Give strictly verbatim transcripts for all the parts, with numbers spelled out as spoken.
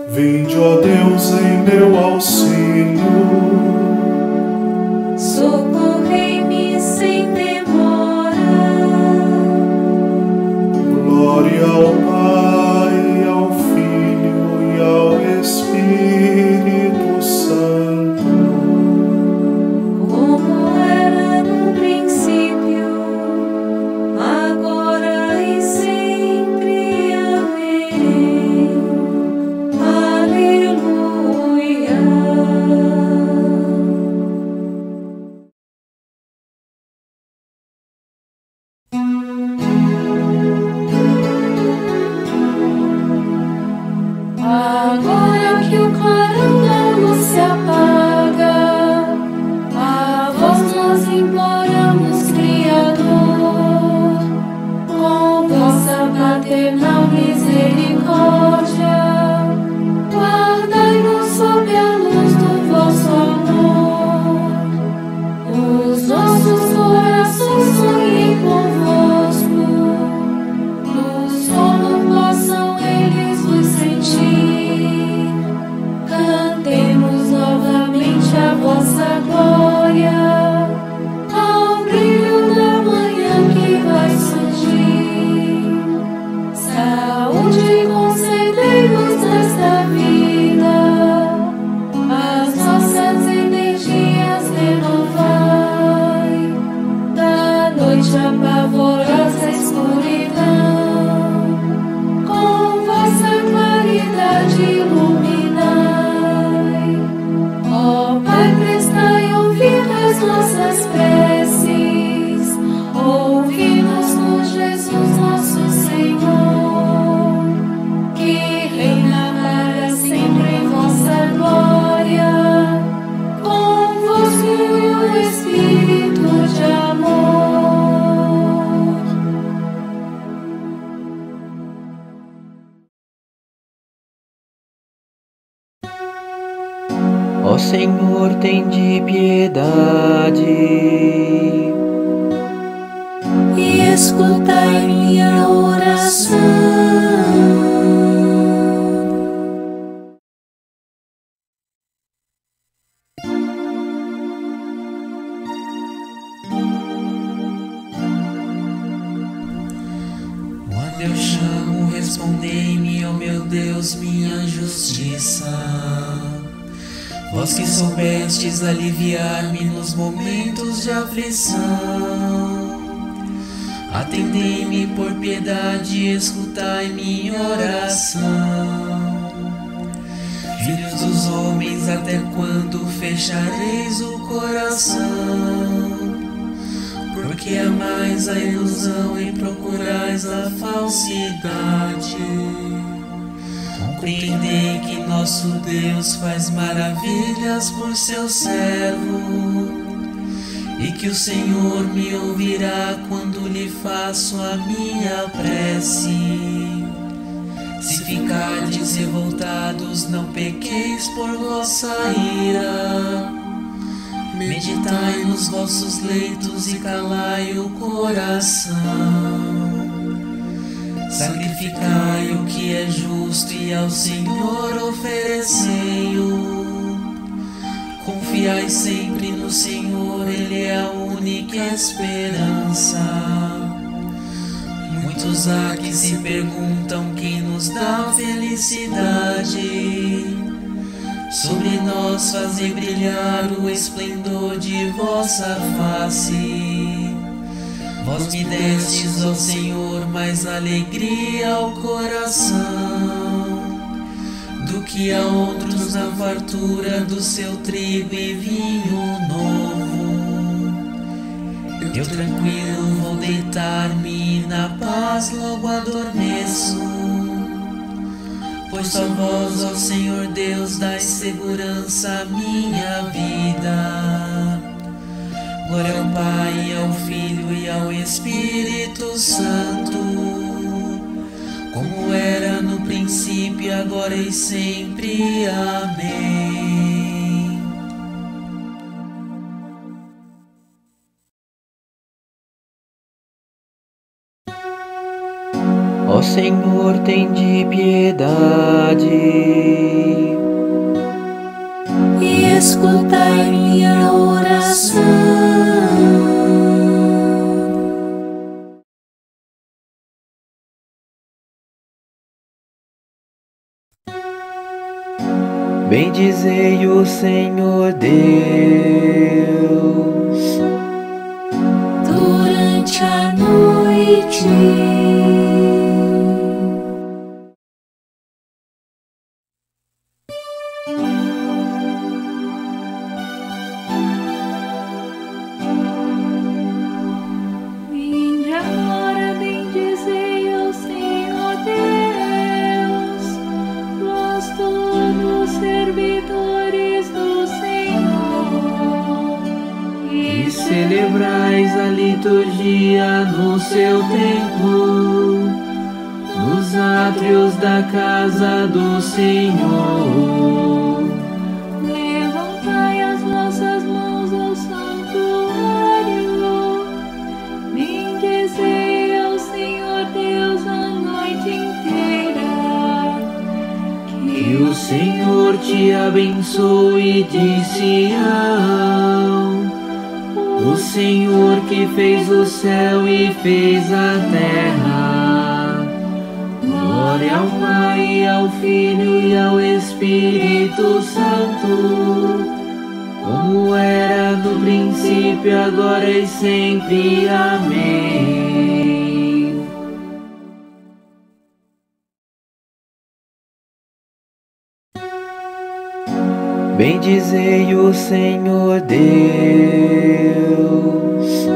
Vinde, ó Deus, em meu auxílio. Socorrei-me sem demora. Glória ao Pai, ao Filho e ao Espírito Santo. Como era no princípio, agora e sempre. Amém. Aleluia. Agora que o clarão da luz se apaga, a vós nós imploramos, Criador, com vossa paternal misericórdia, guardai-nos sob a luz do vosso amor. Os nossos corações sonhem convosco, no sono possam eles vos sentir. Cantemos novamente a vossa glória, ao brilho da manhã que vai surgir. Saúde concedei-nos nesta vida, as nossas energias renovai. Da noite a pavorosa escuridão, com vossa claridade iluminai. Ó Pai, prestai ouvido às nossas preces, ouvi-nos por Jesus nosso Senhor, que reina para sempre em vossa glória, convosco e o Espírito de amor. Ó Senhor, tende piedade E escutai minha oração. Quando eu chamo, respondei-me, ó meu Deus, minha justiça. Vós que soubestes aliviar-me nos momentos de aflição, atendei-me por piedade e escutai minha oração. Filhos dos homens, até quando fechareis o coração? Porque amais a ilusão e procurais a falsidade. Compreendei que nosso Deus faz maravilhas por seu servo, e que o Senhor me ouvirá quando lhe faço a minha prece. Se ficardes revoltados, não pequeis por vossa ira. Meditai nos vossos leitos e calai o coração. Sacrificai o que é justo e ao Senhor oferecei-o. Confiai sempre no Senhor, Ele é a única esperança. Muitos há que se perguntam quem nos dá felicidade. Sobre nós fazei brilhar o esplendor de vossa face. Vós me destes, ó Senhor, mais alegria ao coração do que a outros na fartura do seu trigo e vinho novo. Eu tranquilo vou deitar-me e na paz logo adormeço, pois só vós, ó Senhor Deus, dais segurança à minha vida. Glória ao Pai, ao Filho e ao Espírito Santo, como era no princípio, agora e sempre. Amém. Ó Ó Senhor, tende piedade e escutai minha oração. Bendizei o Senhor Deus Durante a noite, vinde agora, bendizei o Senhor Deus, vós todos servidores do Senhor, E celebrais a liturgia no seu templo, nos átrios da casa do Senhor. levantai as vossas mãos ao santuário, bendizei ao Senhor Deus a noite inteira. Que o Senhor te abençoe de Sião, o Senhor que fez o céu e fez a terra. Glória ao Pai, ao Filho e ao Espírito Santo, como era no princípio, agora e sempre. Amém. Bendizei o Senhor Deus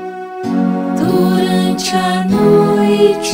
Durante a noite,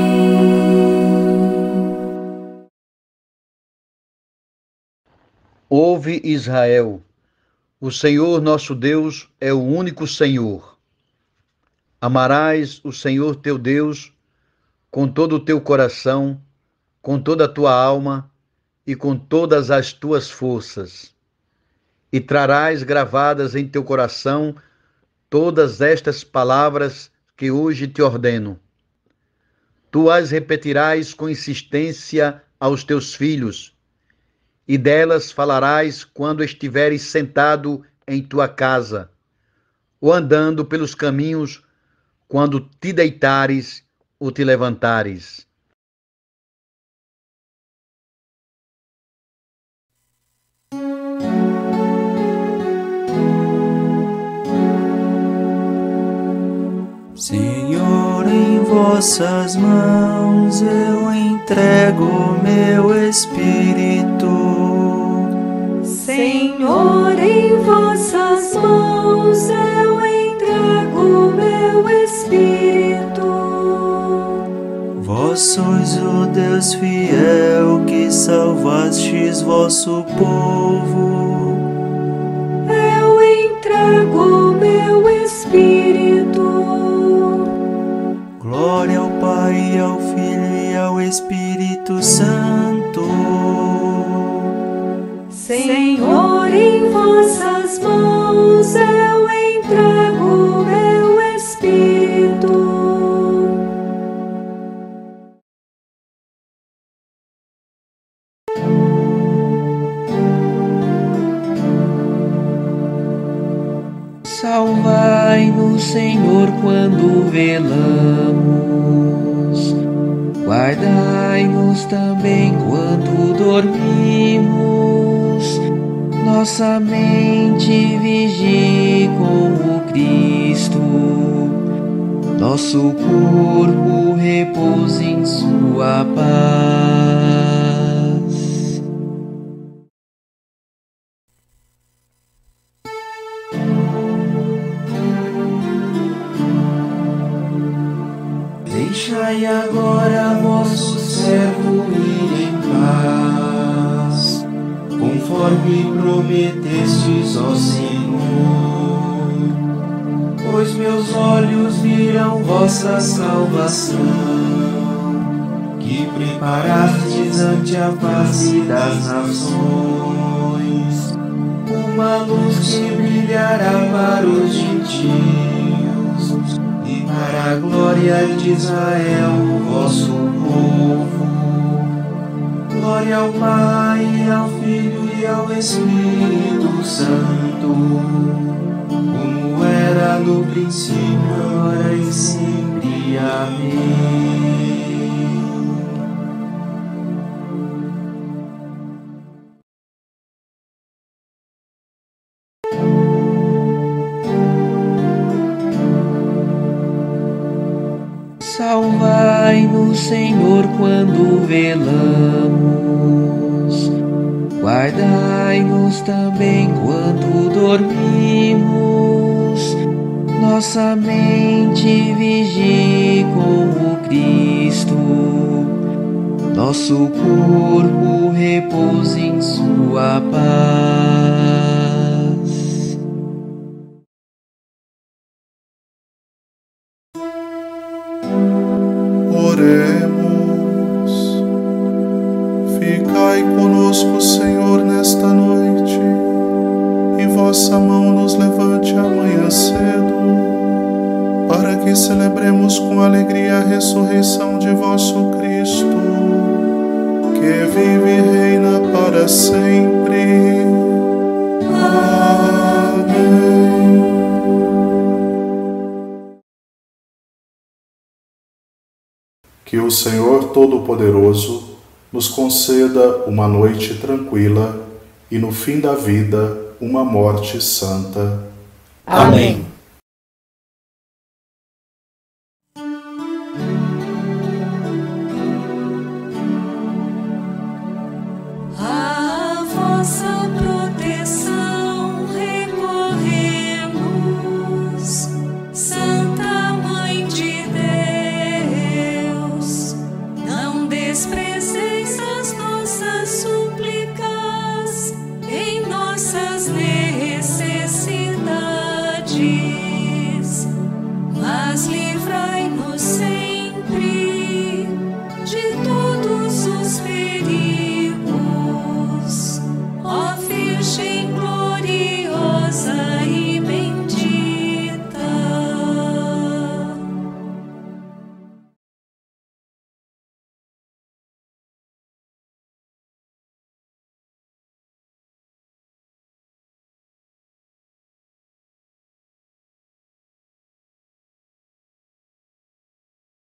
Ouve, Israel, o Senhor nosso Deus é o único Senhor. Amarás o Senhor teu Deus com todo o teu coração, com toda a tua alma e com todas as tuas forças. E trarás gravadas em teu coração todas estas palavras que hoje te ordeno. Tu as repetirás com insistência aos teus filhos, e delas falarás quando estiveres sentado em tua casa, ou andando pelos caminhos, quando te deitares ou te levantares. Senhor, em vossas mãos eu entrego meu espírito. Senhor, em vossas mãos eu entrego meu espírito. Vós sois o Deus fiel que salvastes vosso povo. Eu entrego meu espírito. Glória ao Pai, ao Filho e ao Espírito Santo. Senhor, em vossas mãos eu entrego meu espírito. Salvai-nos, Senhor, quando velamos. Guardai-nos também quando dormimos. Nossa mente vigie com o Cristo. Nosso corpo repouse em sua paz. Deixai agora vosso servo ir em paz, conforme prometestes, ó Senhor. Pois meus olhos viram vossa salvação, que preparastes ante a face das nações, uma luz que brilhará para os gentios, e para a glória de Israel, vosso povo. povo. Glória ao Pai, ao Filho e ao Espírito Santo, como era no princípio, agora e sempre. Amém. Salvai-nos, Senhor, quando velamos. Guardai-nos também quando dormimos. Nossa mente vigie com o Cristo. Nosso corpo repouse em sua paz. Oremos. Ficai conosco, Senhor, nesta noite, e vossa mão nos levante amanhã cedo, para que celebremos com alegria a ressurreição de vosso Cristo, que vive e reina para sempre. Amém. Que o Senhor Todo-Poderoso nos conceda uma noite tranquila e no fim da vida uma morte santa. Amém. A vossa proteção recorremos, Santa Mãe de Deus, não desprezemos